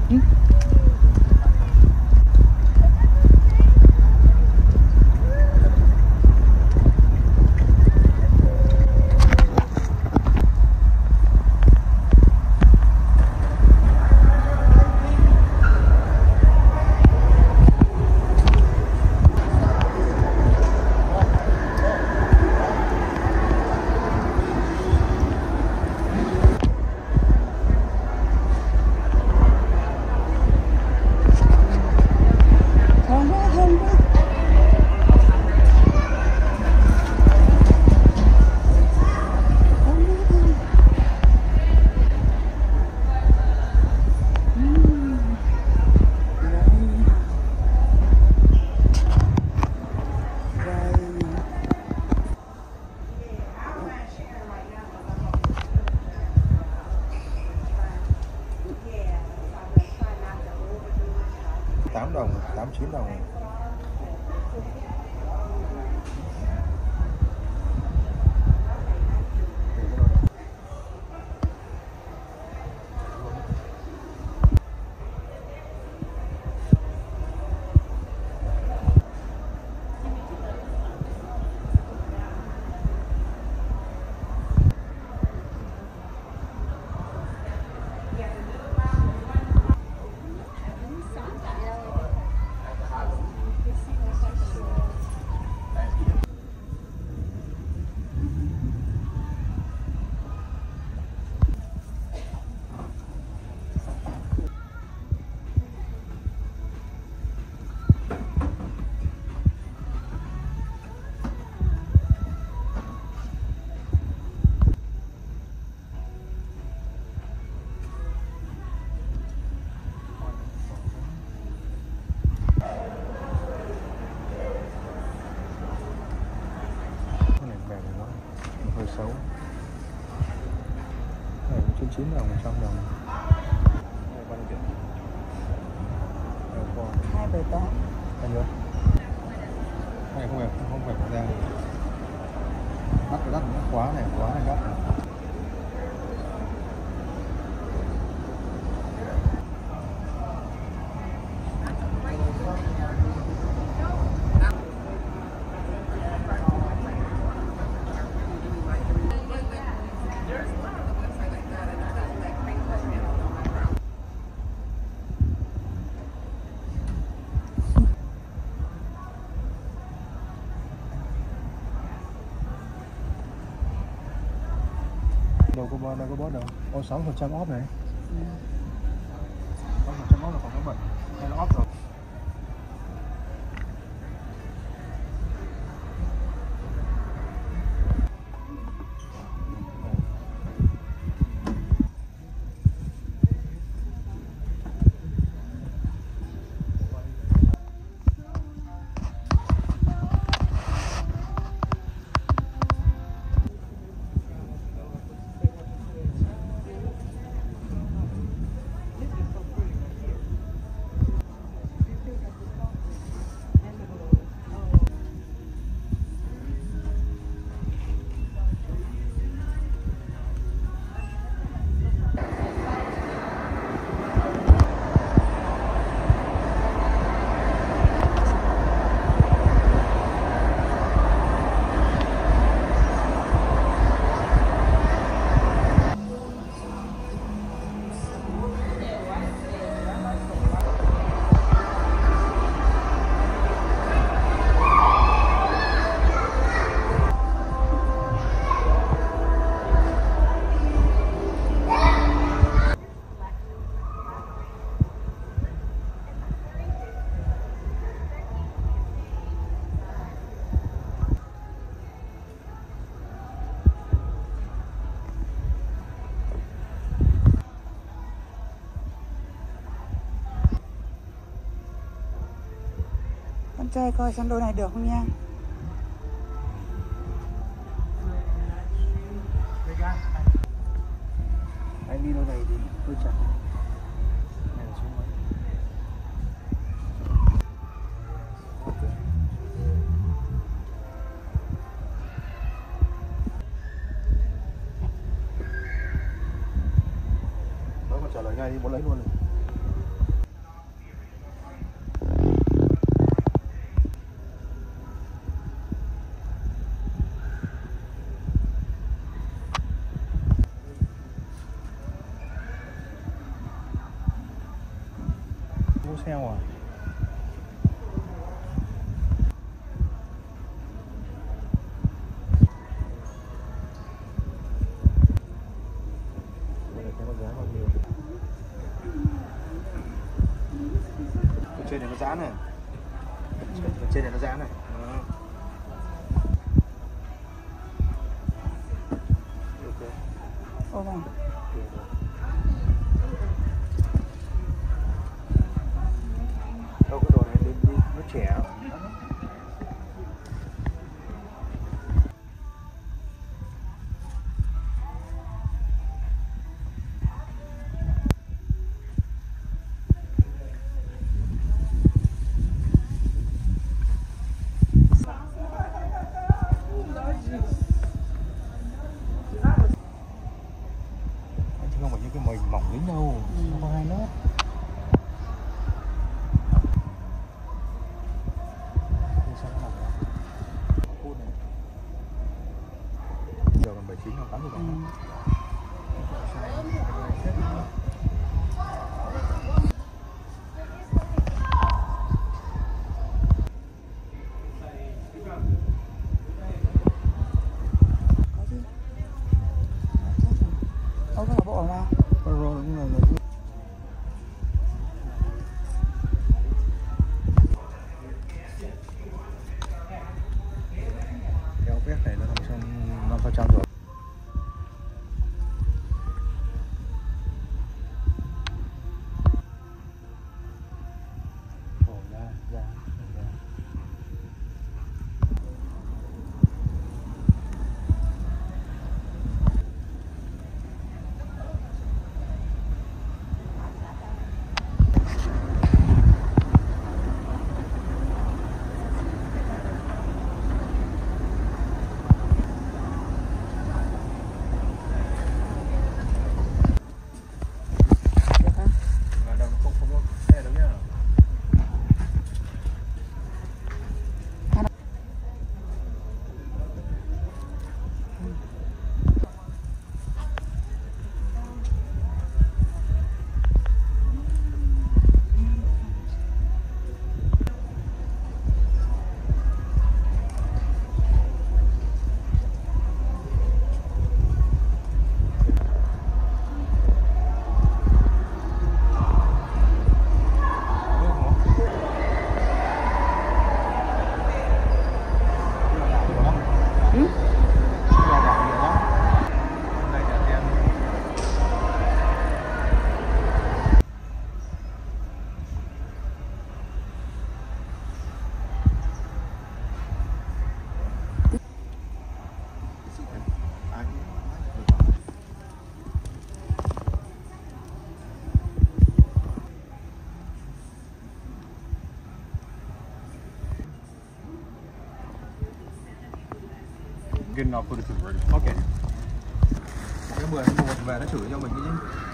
Ừ. $8, $8, $9. Hơi xấu. Này cũng $99, $100. Này bao nhiêu tiền? 278. Bao nhiêu? Này không phải bỏ ra. Đắt quá này đắt. Đâu có bớt đâu. 6% off này. 6% off là còn có 7. Hay là off rồi. Con trai coi xem đôi này được không nha. Anh đi đôi này thì hơi chặt. Này là số mấy? Nó còn trả lời ngay đi, muốn lấy luôn rồi. xeo à? Trên này nó giãn này, trên này nó giãn này. Ô vâng. Đâu cái đồ này đi nó trẻ. Chứ không phải như cái mồi mỏng đến đâu, nó có 2 lớp. Giờ còn 79 hoặc 80 đồng. Có gì? Ô cái là bộ nào? Rồi cũng là kéo vét này nó nằm trong 5% rồi. Ra. Mà đâu không có xe đâu nhá. Good enough, put it to ready. Ok. Cái bữa mua về nó chửi cho mình cái gì?